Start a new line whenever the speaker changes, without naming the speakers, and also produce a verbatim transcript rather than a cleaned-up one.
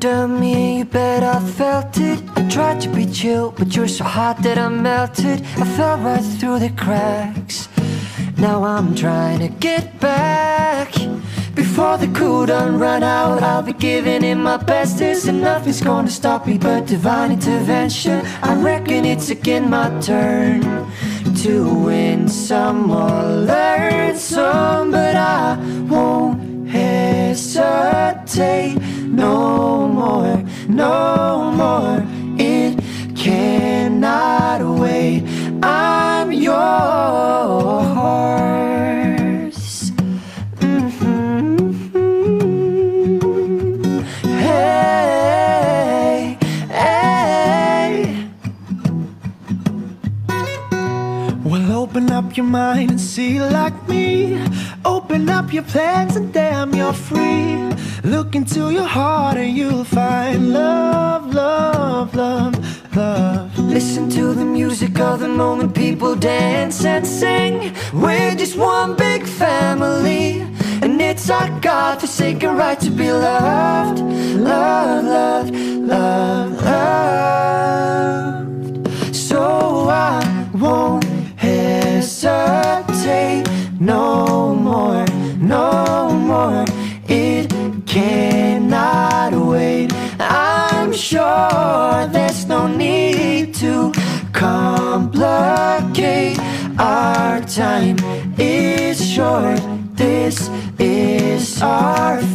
looked at me, you bet I felt it. I tried to be chill, but you're so hot that I melted. I fell right through the cracks. Now I'm trying to get back. Before the cool done run out, I'll be giving it my bestest, and nothing's gonna stop me but divine intervention. I reckon it's again my turn to win some or learn some, but I won't hesitate no more, no more. It cannot wait. I'm yours. Mm-hmm. Hey, hey.
Well, open up your mind and see like me. Open up your plans and damn, you're free. Look into your heart and you'll find love, love, love, love.
Listen to the music of the moment, people dance and sing. We're just one big family, and it's our God-forsaken right to be loved, loved, loved, loved, loved. So I won't hesitate no more, no more. It cannot wait. I'm sure there's no need to complicate. Our time is short. This is our